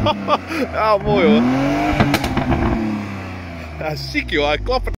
Ah, mooi hoor. Ja, ziek joh, hij klapt